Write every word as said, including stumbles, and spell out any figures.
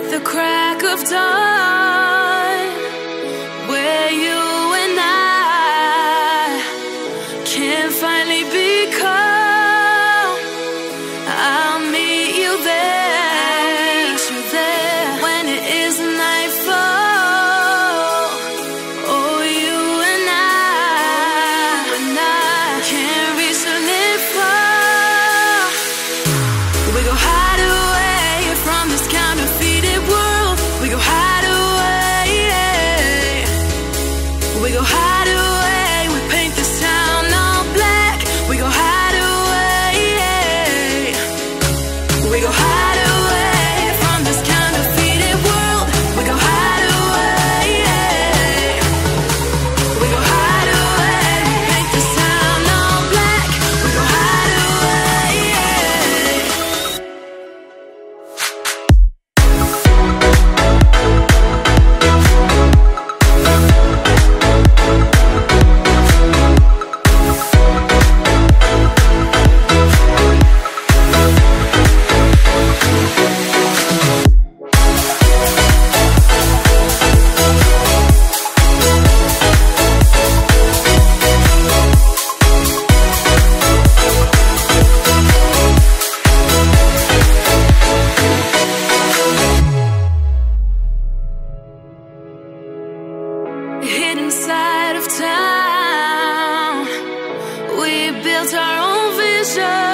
at the crack of dawn, where you and I can finally be calm. I'll meet you there, I'll meet you there when it is nightfall. Oh, you and I, you and I can't reach the lit far. We go hide away from this counterfeited world. We go hide away. We go hide away. We paint this town all black. We go hide away. We go hide away from this counterfeited world. We go hide away. We go hide away. We paint this town all black. We go hide away. Hidden side of town, we built our own vision.